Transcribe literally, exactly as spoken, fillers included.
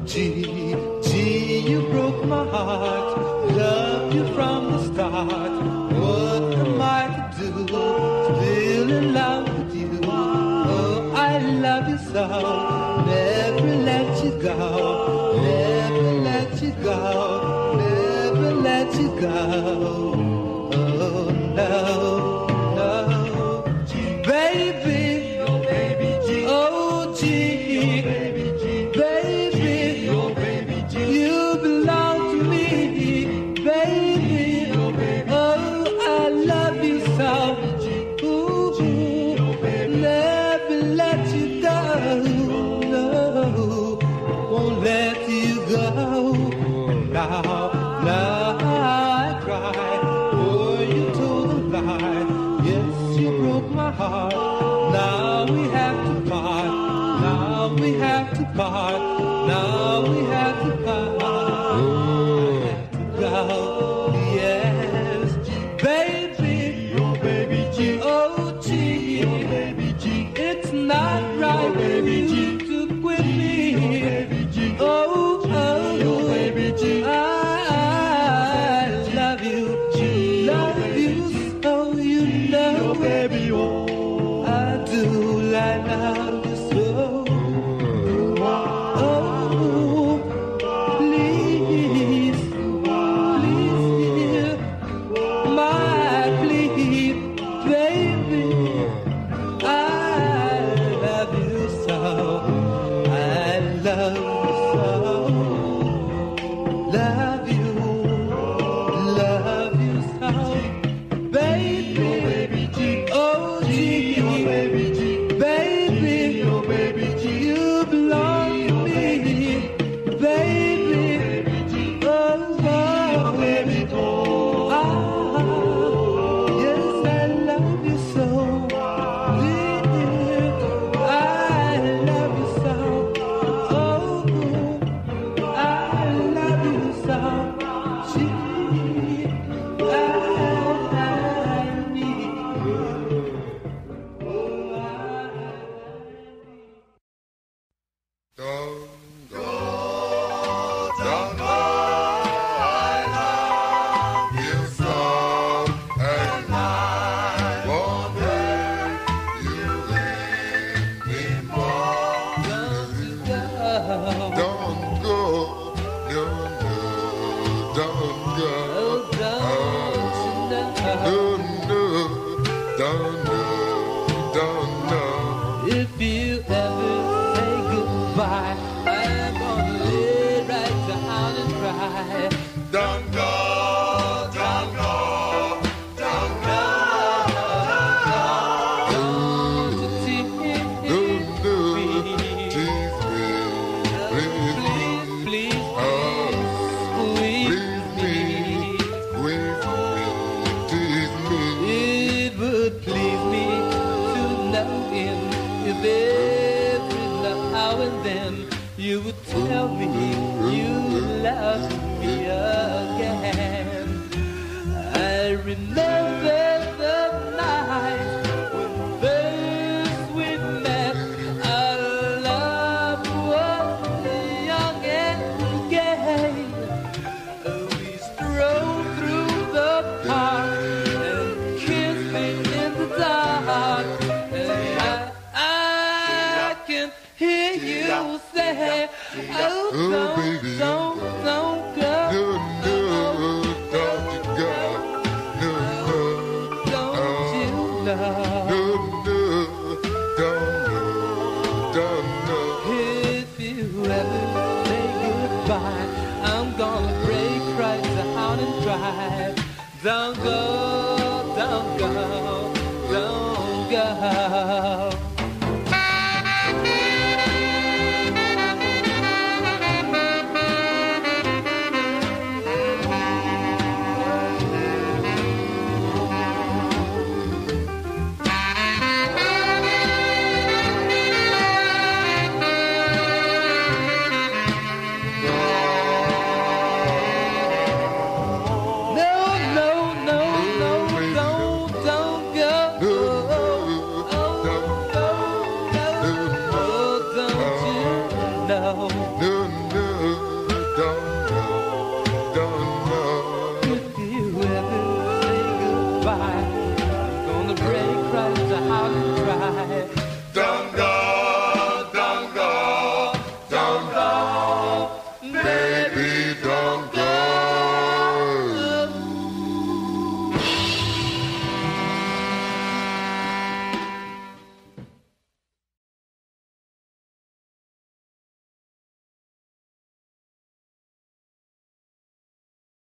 gee, gee, you broke my heart. Loved you from the start. What am I to do? Still in love with you. Oh, I love you so. Never let you go. Never let you go. Never let you go. Oh, no, no. Baby, oh, baby, gee. Oh, gee, baby, gee. Baby, oh, baby, gee. You belong to me. Baby, oh, baby, oh, I love you so. Ooh, never let you go. No, won't let you go. Now, now I cry. Oh, you told a lie. Yes, you broke my heart. Now we have to part. Now we have to part. Now we have to part. Go, yes, baby, oh baby G, oh gee, oh baby G, it's not right, baby G, to quit me, oh, oh, oh baby G, I, I love you, love you so you know, baby, oh, I do, I love you so. I'm gonna break right down and drive. Don't go.